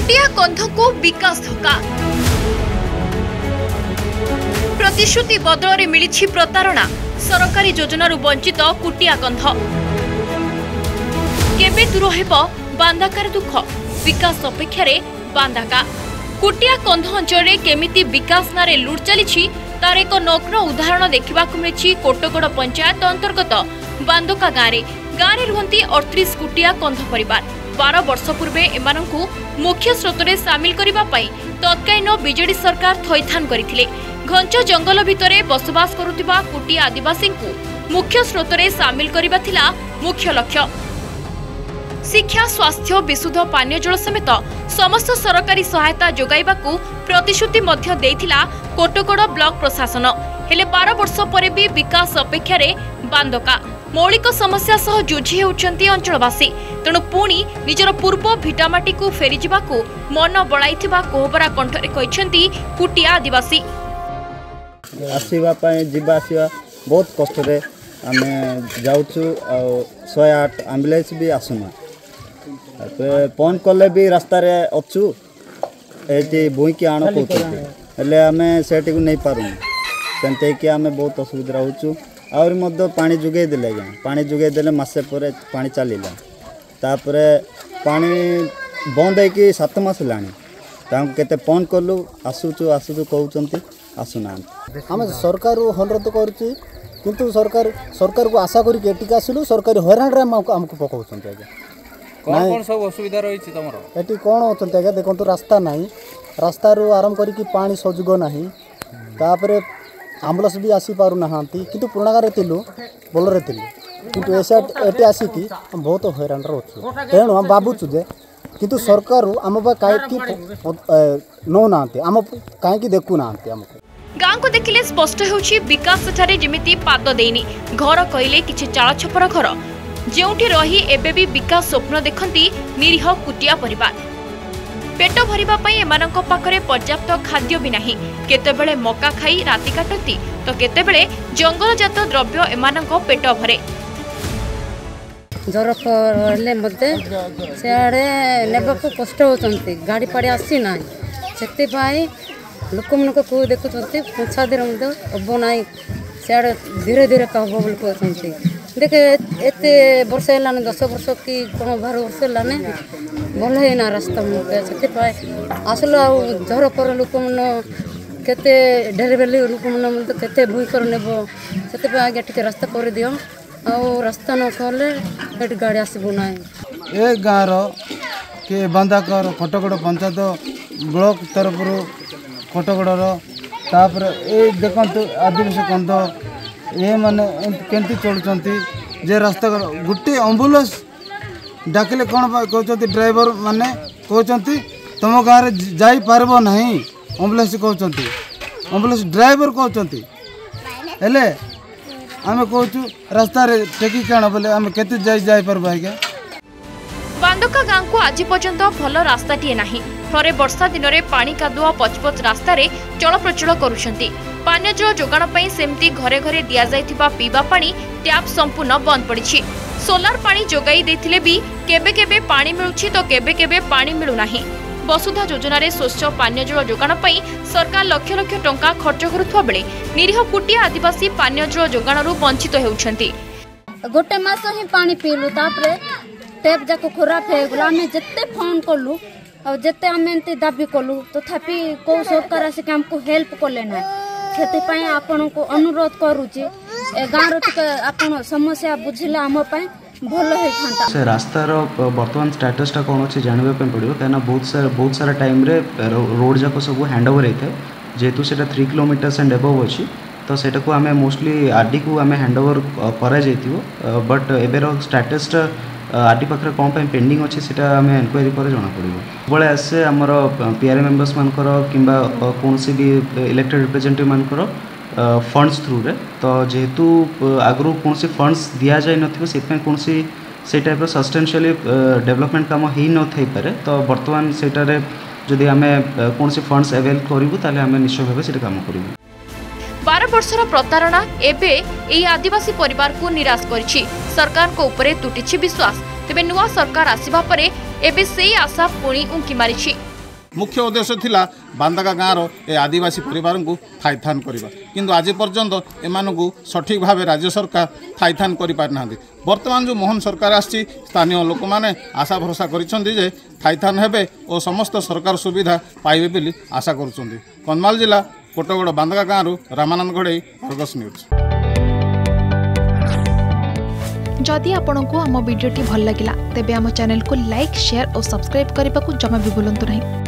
कुटिया कंध को विकास धक्का प्रतिश्रुति बदल में मिली प्रतारणा सरकारी योजनार वंचित कुटिया कंध केबे दूर हेब बांधाकार दुख विकास अपेक्षा बांधाका कुटिया कंध अंचल केमिति विकास नारे लुट चली तार एक नग्न उदाहरण देखा मिली कोटगड़ पंचायत अंतर्गत बांधका गाँव में रुहति 38 कुटिया कंध परिवार 12 वर्ष पूर्वे एमानंकु मुख्य स्रोतरे सामिल करने तत्कालीन बीजेडी सरकार थैथान करथिले। घंच जंगल भितरे बसवास करुथिबा कुटिया आदिवासी को मुख्य स्रोतरे सामिल करबा थिला मुख्य लक्ष्य। शिक्षा स्वास्थ्य विशुद्ध पानीय जल समेत समस्त सरकारी सहायता जोगाइबाकू प्रतिश्रुति मध्य देइथिला कोटगड़ ब्लॉक प्रशासन। हेले 12 वर्ष परे भी विकास अपेक्षा बांधका मौलिक समस्या सह जुझी होउछंती अंचलवासी। तेणु पुणी निजर पूर्व भिटामाटी को फेरी जिबाकू मन बळाइथिबा कोहबरा कंठरे कहिसेंती कुटिया आदिवासी। आसीबा पय जिबा आसीबा बहुत कष्ट रे आमे जाउछु 108 एम्बुलेंस भी आसुना फोन कले भी रास्ता रे अछु एटी बुई के आनो कोते हेले आमे सेठी को नहीं पारू सेंते कि आमे बहुत असुविधा होछु। और मध्य पानी जुगे देले पानी जुगे देले मासे परे पानी चलिला तापरे पानी बंद है कि 7 मास लानी तांको केते फोन करलु आसुचु आसुचु कहउचंती आसुना हम सरकार अनुरोध करूची किंतु सरकार को आशा करी केटिक आसिलु सरकार हैरान रे हमको पकाउचंती आज्ञा कौन सब असुविधा रही तुम एटी कौन होचंती आज्ञा देखंतु रास्ता नाही रास्ता रु आरंभ करी पानी सजुग नाही तापरे आम्बुलांस भी आसी पारु नहांती किंतु पुराना रे तिलु बोलरे तिलु किंतु ऐसा एटी आसिकी हम बहुत हैरान रे होछु। तेणु हम बाबुचु जे किंतु सरकार आम काई नौ नांती आम काई देखु नांती हमको गाँव को देखिले स्पष्ट होछि विकास सेठारे जेमिति पाद देइनी घर कहिले किछि चाळ छपर घर जेउठी रही एबे भी विकास स्वप्न देखंती निरीह कुटिया परिवार। पेट भरिबा पई एमानंक पाखरे पर्याप्त खाद्य भी नाही केतेबेले मका खाई राति काटती तो केतेबेले जंगलजात द्रव्य एमानंक पेट भरे। जर हेले मते सेआडे नेबाकू कष्ट होचंती गाड़ी पाड़ी आसी ना सेते पाई लोक मनक को देखुचंती पंचा दिन मते अब नाही सेआडे धीरे धीरे कहबो बोल कहचंती देखे एते वर्ष हेलाने 10 वर्ष कि कोन 12 वर्ष हेलाने भल है ना रास्ता मते सेते पाई आसलो झर पर लोक मन केते ढेरबेली लोक मन मते केते भूई कर नेबो सेते पाई आगे ठीक रास्ता कर दियो आ रास्ता न कले एट गाड़ी आसबो ना ए गाँव के बांधाकर कोटगड़ पंचायत ब्लॉक तरफ कोटगड़ तापर ए देखंतु आदिवासी कंध ये माने केंती चलुचंती जे रास्ता गुटे एम्बुलेंस डाकिले कौन कहते ड्राइवर माने कहते तुम गाँव में जाई पारबो नहीं एम्बुलेंस कहते एम्बुलेंस ड्राइवर कहते हेले आमे कहचु रास्ता रे टेकी काण बोले आमे केते जाई परबा है बांधका गाँव को आज पर्यंत भल रास्ताटीए नाही। थरे वर्षा दिन में पानी कादुआ पचपच रास्ता चल प्रचल करुछंती। पानीय जल जोगाण पई सेमती घरे घरे दिया जाइथिबा पीवा पानी टैप संपूर्ण बंद पड़ी। सोलार पानी जोगाई देथिले भी केबे केबे पानी मिलुछि तो केबे केबे पानी मिलु नाही। वसुधा योजना रे स्वच्छ पानीय जल जोगाण पई सरकार लक्ष लक्ष टंका खर्च करुथबा बेले निरीह कुटिया आदिवासी पानीय जल जोगाणरू वंचित हेउछंती। गोटे मास ही पानी पीलु तापरे टेप जाक खराब है गला हमें जिते फोन कलु और जिते आम दाबी कलु तथापि कौ सरकार आसिक हमको हेल्प कले ना से आपण को अनुरोध करुचे गाँव टे समस्या बुझिले आम भल होता से रास्तार बर्तमान स्टेटसटा कौन अच्छे जानवा पड़ो कहीं बहुत सारा टाइम रे रोड जाक सब हैंड ओवर होता है जेहेतु से 3 किलोमीटर्स एंड एबव अच्छी तो सेटा को आम मोस्टली आरडी को आम हैंड ओवर कर बट एबेर स्टेटसटा आरडी पाखे कौन पेंडिंग अच्छे से एनक्वारी पर जना पड़ो बड़े आसे आमर पीआरए मेंबर्स मानकर किंबा कौन भी इलेक्टेड रिप्रेजेंटेटिव मानकर फंड्स थ्रू रे तो जेहेतु आगु कौन फंड्स दि जाए से कौन से टाइप सस्टेनशियली डेवलपमेंट काम हो न थी पारे तो बर्तमान सेटारे जदि आम कौन फंड्स अवेल करूँ ताले आम निश्चय भाव से काम करूँ। 12 वर्षर प्रतारणा एबे एही आदिवासी परिवार को निराश करिछि। सरकार को ऊपरे तुटिछि विश्वास। तेबे नुआ सरकार आसिबा परे एबे सेही आशा पुणी उंकी मारिछि। मुख्य उद्देश्य थिला बांदाका गाँव ए आदिवासी परिवार को थाईथान करवा किंतु आज पर्यंत एमानकु सठिक भाव राज्य सरकार थाईथान कर पारि ना बर्तमान जो मोहन सरकार आसी स्थानीय लोक मैंने आशा भरोसा करिसेंती जे थाईथान हेबे और समस्त सरकार सुविधा पाइबे बोली आशा करुछंती। कंधमाल जिला कोटगड़ बांदाका गाँव रामानंद घड़ई अर्गस न्यूज। जदि आपंक आम भिडी भल लगा तेब आम चैनल को लाइक शेयर और सब्सक्राइब करने को जमा भी भूलु नहीं।